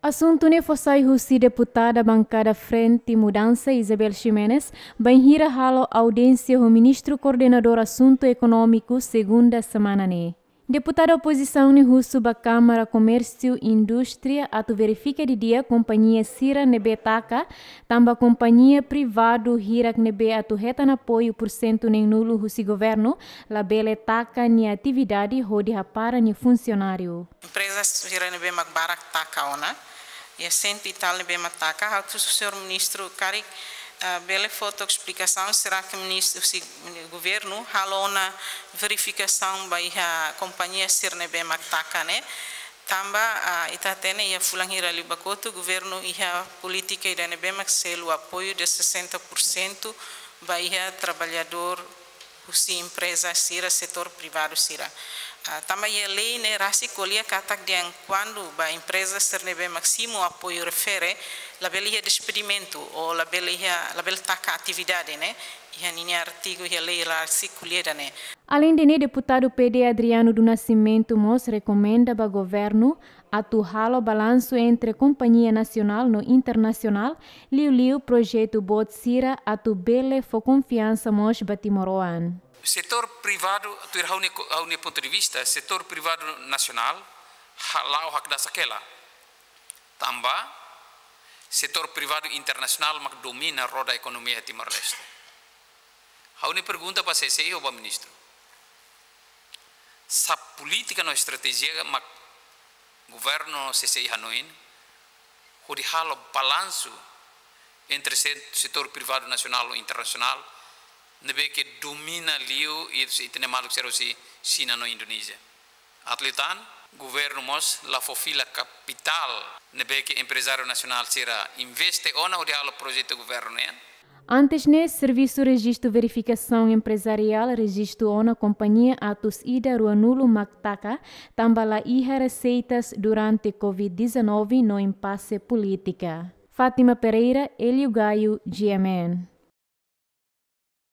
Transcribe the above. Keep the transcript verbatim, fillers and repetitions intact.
Assunto ne fossai husi deputada bancada Frente Mudança Isabel Ximenes banhira halo audiência o ministro coordenador assunto econômico segunda semana ne. Deputada oposição ne husu ba Câmara Comércio e Indústria atu verifica de dia companhia Sira nebe taka tamba companhia privado hirak nebe atu retan apoio por cento nem nulo husi governo labele taka ni atividade rodi hapara ni funcionário. Empresas Sira nebe magbarak taka ona e assento e tal nebe mataka há o senhor ministro Karik Uh, bela foto explicação será que o ministro o governo halou na verificação by a companhia Sirnebe Mactaca né tamba uh, itatene ia fulangira libacoto o governo ia política e nebe maxelo apoio de sessenta por cento by a trabalhador usi empresa sira setor privado sira uh, tamba ia lei né rasi colia katak diang quando ba empresa Sirnebe maximo apoio refere la belia despedimento ou la belia la beltaca atividade né e a ninha artigo e a lei lá circulada né. Além de ne deputado P D Adriano do Nascimento Mos recomenda ao governo atuar o balanço entre companhia nacional no internacional liu liu projeto Botsira atu bele fo confiança Mos Batimoroan. O setor privado tu haune haune ponto de vista setor privado nacional halau hak dasakela tamba setor privado internacional mak domina roda ekonomia Timor-Leste. Haune pergunta para C C I ou para ministro. Sa política no estratégia mak governo C C I Hanoi hodi halo balanço entre setor privado nacional e internacional nebe que domina liu e itene maluk serosi China no Indonesia. Atletan governo mos la fofila capital nebe que empresário nacional será investe ona o diálogo projeto governo né. Antes ne serviço registro verificação empresarial registro ona companhia atus ida ruanulo Mactaca tambala iha receitas durante covid dezenove no impasse política. Fátima Pereira, Elio Gaio, G M N.